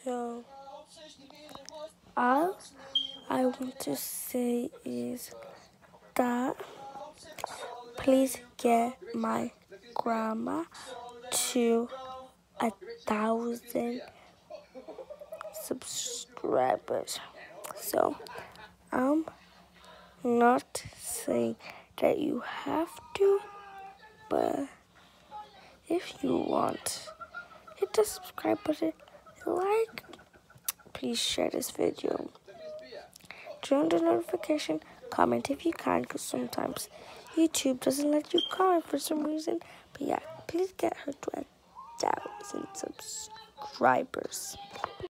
So all I want to say is that please get my grandma to 1,000 subscribers. So I'm not saying that you have to, but if you want, hit the subscribe button, like, please share this video, turn on the notification, comment if you can, because sometimes YouTube doesn't let you comment for some reason. But yeah, please get her to 1,000 subscribers.